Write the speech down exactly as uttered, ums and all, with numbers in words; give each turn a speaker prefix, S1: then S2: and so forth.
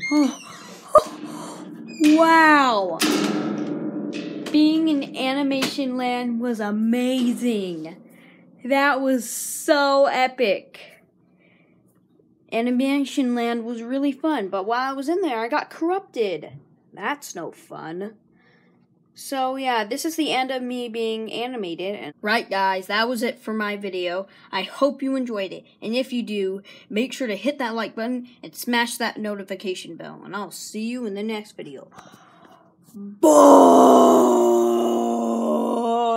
S1: Oh. Wow! Being in Animation Land was amazing. That was so epic. Animation Land was really fun, but while I was in there, I got corrupted. That's no fun. So yeah, this is the end of me being animated. Right guys, that was it for my video. I hope you enjoyed it. And if you do, make sure to hit that like button and smash that notification bell. And I'll see you in the next video. Bye!